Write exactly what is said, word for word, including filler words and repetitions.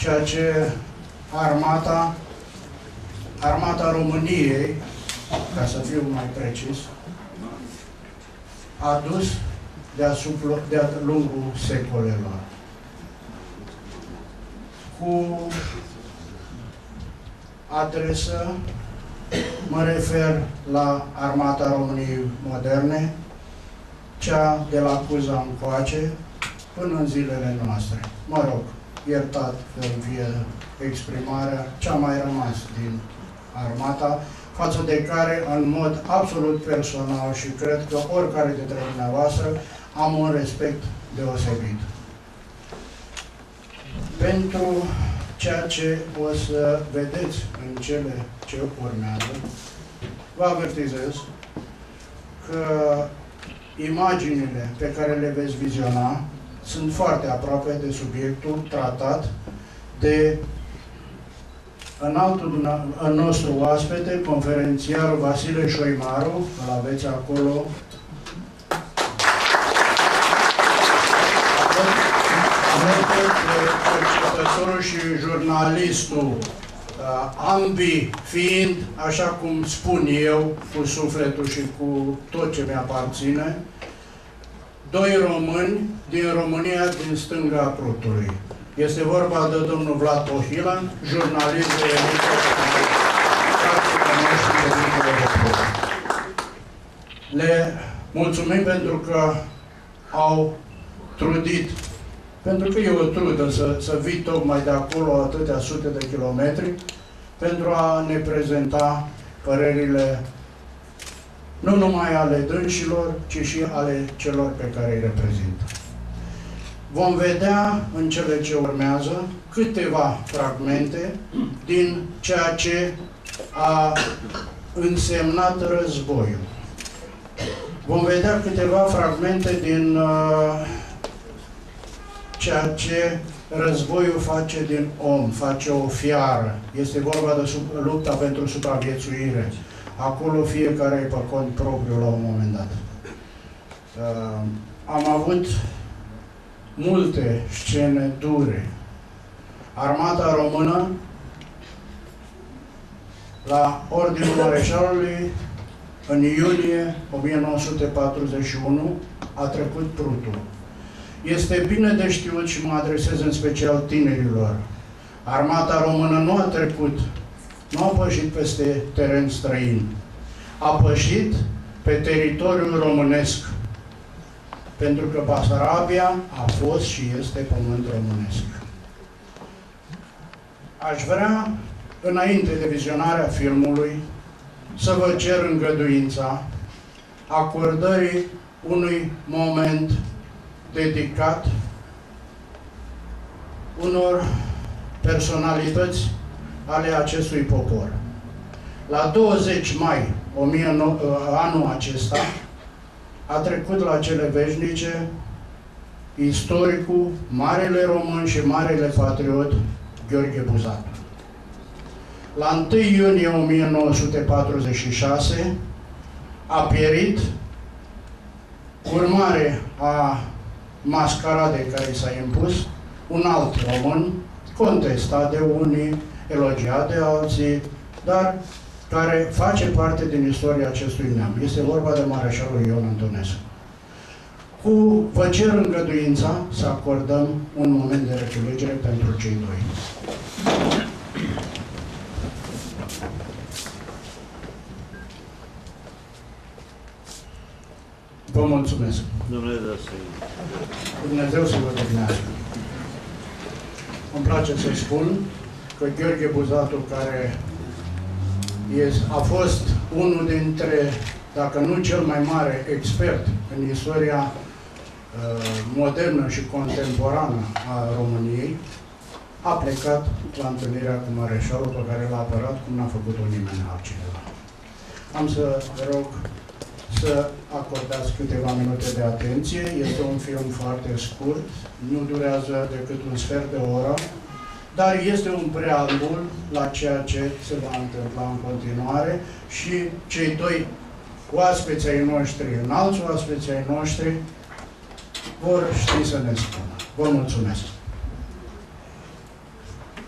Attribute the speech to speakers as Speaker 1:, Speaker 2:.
Speaker 1: ceea ce armata, armata României, ca să fiu mai precis, a dus deasupra, de-a lungul secolelor. Cu adresă mă refer la armata României moderne, cea de la Cuza încoace, până în zilele noastre. Mă rog, iertat că vie exprimarea, ce-a mai rămas din armata, față de care, în mod absolut personal și cred că oricare dintre dumneavoastră, am un respect deosebit. Pentru ceea ce o să vedeți în cele ce urmează, vă avertizez că imaginile pe care le veți viziona sunt foarte aproape de subiectul tratat de înaltul nostru oaspete, conferențiarul Vasile Șoimaru, îl aveți acolo. Cercetătorul și jurnalistul, ambii fiind, așa cum spun eu, cu sufletul și cu tot ce mi-aparține, doi români din România, din stânga Prutului. Este vorba de domnul Vlad Tohilan, jurnalist de elită. Le mulțumim pentru că au trudit, pentru că e o trudă să, să vii tocmai de acolo atâtea sute de kilometri pentru a ne prezenta părerile nu numai ale dânșilor, ci și ale celor pe care îi reprezintă. Vom vedea în cele ce urmează câteva fragmente din ceea ce a însemnat războiul. Vom vedea câteva fragmente din uh, ceea ce războiul face din om, face o fiară. Este vorba de sub, lupta pentru supraviețuire. Acolo fiecare e pe cont propriu la un moment dat. Uh, am avut multe scene dure. Armata română, la ordinul mareșalului, în iulie o mie nouă sute patruzeci și unu, a trecut Prutul. Este bine de știut și mă adresez în special tinerilor. Armata română nu a trecut, nu a pășit peste teren străin. A pășit pe teritoriul românesc. Pentru că Basarabia a fost și este pământ românesc. Aș vrea, înainte de vizionarea filmului, să vă cer îngăduința acordării unui moment dedicat unor personalități ale acestui popor. La douăzeci mai anul acesta a trecut la cele veșnice istoricul, marele român și marele patriot Gheorghe Buzatu. La întâi iunie o mie nouă sute patruzeci și șase a pierit, urmare a mascaradei care s-a impus, un alt român, contestat de unii, elogiat de alții, dar care face parte din istoria acestui neam. Este vorba de mareșalul Ion Antonescu. Cu vă cer îngăduința să acordăm un moment de reculegere pentru cei doi. Vă mulțumesc.
Speaker 2: Dumnezeu să
Speaker 1: Dumnezeu să vă dăruiască. Îmi place să spun că Gheorghe Buzatu, care a fost unul dintre, dacă nu cel mai mare expert în istoria uh, modernă și contemporană a României, a plecat la întâlnirea cu mareșalul pe care l-a apărat cum n-a făcut-o nimeni altcineva. Am să vă rog să acordați câteva minute de atenție. Este un film foarte scurt, nu durează decât un sfert de oră, dar este un preambul la ceea ce se va întâmpla în continuare și cei doi oaspeți ai noștri, înalți oaspeți ai noștri, vor ști să ne spună. Vă mulțumesc!